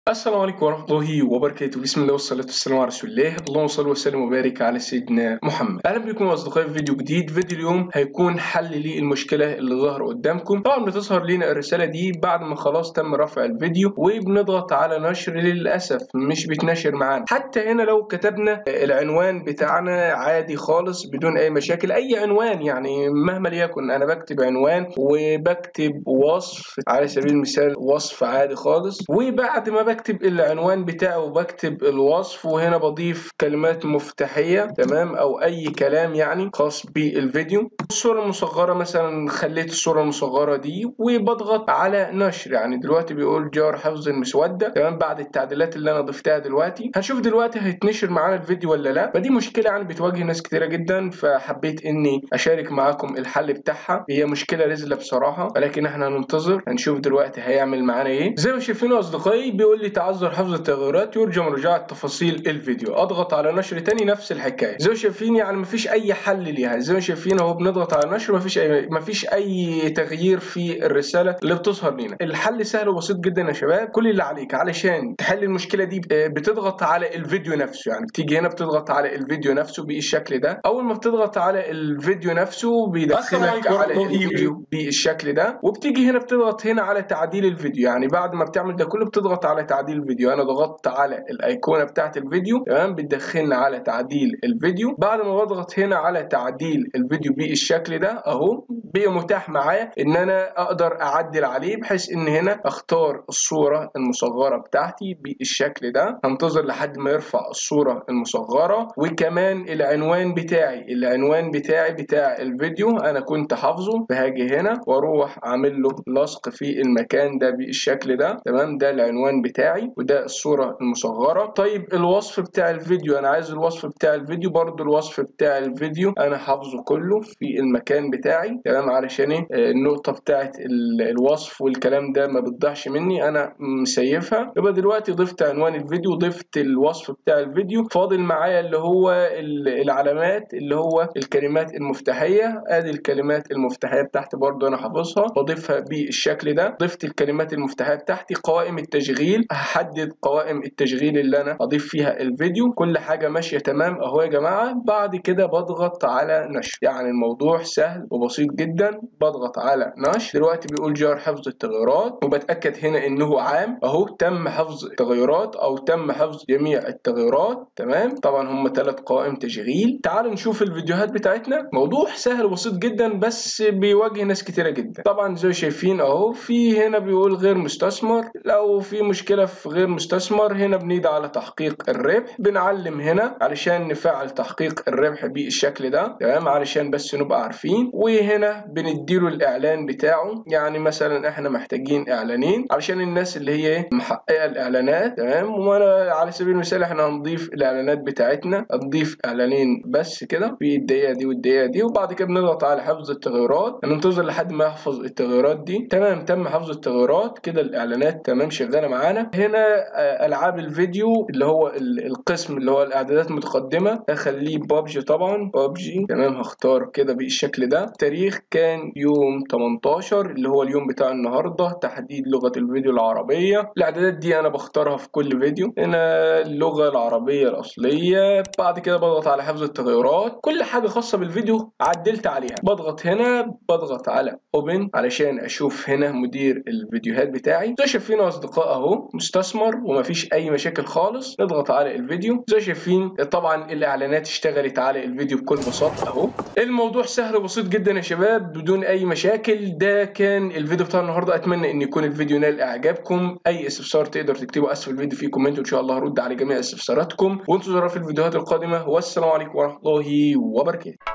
السلام عليكم ورحمة الله وبركاته. بسم الله والصلاة والسلام على رسول الله. اللهم صل وسلم وبارك على سيدنا محمد. أهلا بكم أصدقائي في فيديو جديد. فيديو اليوم هيكون حل للمشكلة اللي ظاهرة قدامكم. طبعا بتظهر لنا الرسالة دي بعد ما خلاص تم رفع الفيديو وبنضغط على نشر، للأسف مش بتنشر معانا. حتى هنا لو كتبنا العنوان بتاعنا عادي خالص بدون أي مشاكل، أي عنوان يعني مهما ليكن. أنا بكتب عنوان وبكتب وصف على سبيل المثال، وصف عادي خالص، وبعد ما بكتب العنوان بتاعه وبكتب الوصف، وهنا بضيف كلمات مفتاحية تمام او اي كلام يعني خاص بالفيديو. الصورة المصغرة مثلا خليت الصورة المصغرة دي وبضغط على نشر. يعني دلوقتي بيقول جار حفظ المسودة تمام بعد التعديلات اللي انا ضفتها دلوقتي. هنشوف دلوقتي هيتنشر معانا الفيديو ولا لا. فدي مشكلة يعني بتواجه ناس كتيرة جدا، فحبيت اني اشارك معاكم الحل بتاعها. هي مشكلة رزلة بصراحة، ولكن احنا هننتظر هنشوف دلوقتي هيعمل معانا ايه. زي ما شايفين اصدقائي بيقول لي تعذر حفظ التغيرات، يرجى مراجعة تفاصيل الفيديو. اضغط على نشر تاني، نفس الحكايه. زي ما شايفين يعني مفيش اي حل ليها. زي ما شايفين اهو بنضغط على نشر، مفيش اي تغيير في الرساله اللي بتظهر لنا. الحل سهل وبسيط جدا يا شباب. كل اللي عليك علشان تحل المشكله دي بتضغط على الفيديو نفسه. يعني بتيجي هنا بتضغط على الفيديو نفسه بالشكل ده. اول ما بتضغط على الفيديو نفسه بيدخلك على الفيديو بالشكل ده، وبتيجي هنا بتضغط هنا على تعديل الفيديو. يعني بعد ما بتعمل ده كله بتضغط على تعديل الفيديو. انا ضغطت على الايقونه بتاعت الفيديو تمام، بتدخلنا على تعديل الفيديو. بعد ما بضغط هنا على تعديل الفيديو بالشكل ده اهو، بقى متاح معايا ان انا اقدر اعدل عليه، بحيث ان هنا اختار الصوره المصغره بتاعتي بالشكل ده. هنتظر لحد ما يرفع الصوره المصغره، وكمان العنوان بتاعي بتاع الفيديو انا كنت حافظه. فهاجي هنا واروح اعمل له لصق في المكان ده بالشكل ده تمام. ده العنوان بتاعي وده الصورة المصغرة. طيب الوصف بتاع الفيديو، انا عايز الوصف بتاع الفيديو برضو. الوصف بتاع الفيديو انا حافظه كله في المكان بتاعي تمام، علشان ايه النقطة بتاعت الوصف والكلام ده ما بتضيعش مني، انا مسيفها. يبقى دلوقتي ضفت عنوان الفيديو، ضفت الوصف بتاع الفيديو، فاضل معايا اللي هو العلامات، اللي هو الكلمات المفتاحية. ادي الكلمات المفتاحية بتاعتي برضو انا حافظها، بضيفها بالشكل ده. ضفت الكلمات المفتاحية بتاعتي. قوائم التشغيل، هحدد قوائم التشغيل اللي انا اضيف فيها الفيديو. كل حاجه ماشيه تمام اهو يا جماعه. بعد كده بضغط على نشر. يعني الموضوع سهل وبسيط جدا. بضغط على نشر. دلوقتي بيقول جار حفظ التغيرات، وبتاكد هنا انه عام اهو. تم حفظ التغيرات او تم حفظ جميع التغيرات تمام. طبعا هم 3 قوائم تشغيل. تعالوا نشوف الفيديوهات بتاعتنا. موضوع سهل وبسيط جدا، بس بيواجه ناس كتيره جدا. طبعا زي ما شايفين اهو، في هنا بيقول غير مستثمر. لو في مشكلة في غير مستثمر هنا بندعي على تحقيق الربح. بنعلم هنا علشان نفعل تحقيق الربح بالشكل ده تمام، علشان بس نبقى عارفين. وهنا بنديله الإعلان بتاعه. يعني مثلا احنا محتاجين إعلانين علشان الناس اللي هي محققة الإعلانات تمام. وانا على سبيل المثال احنا هنضيف الإعلانات بتاعتنا، هنضيف إعلانين بس كده في الدقيقة دي والدقيقة دي. وبعد كده بنضغط على حفظ التغيرات، ننتظر لحد ما يحفظ التغيرات دي تمام. تم حفظ التغيرات كده، الإعلانات تمام شغاله معانا. هنا العاب الفيديو اللي هو القسم اللي هو الاعدادات المتقدمه، اخليه بابجي. طبعا بابجي تمام. هختار كده بالشكل ده. التاريخ كان يوم 18 اللي هو اليوم بتاع النهارده. تحديد لغه الفيديو العربيه. الاعدادات دي انا بختارها في كل فيديو. هنا اللغه العربيه الاصليه. بعد كده بضغط على حفظ التغيرات. كل حاجه خاصه بالفيديو عدلت عليها. بضغط هنا، بضغط على اوبن علشان اشوف هنا مدير الفيديوهات بتاعي. زي شايفين يا اصدقاء اهو مستثمر ومفيش اي مشاكل خالص. نضغط على الفيديو. زي شايفين طبعا الاعلانات اشتغلت على الفيديو بكل بساطه اهو. الموضوع سهل وبسيط جدا يا شباب بدون اي مشاكل. ده كان الفيديو بتاع النهارده. اتمنى ان يكون الفيديو نال اعجابكم. اي استفسار تقدر تكتبه اسفل الفيديو في كومنت، وان شاء الله هرد على جميع استفساراتكم. وانتظرونا في الفيديوهات القادمه. والسلام عليكم ورحمه الله وبركاته.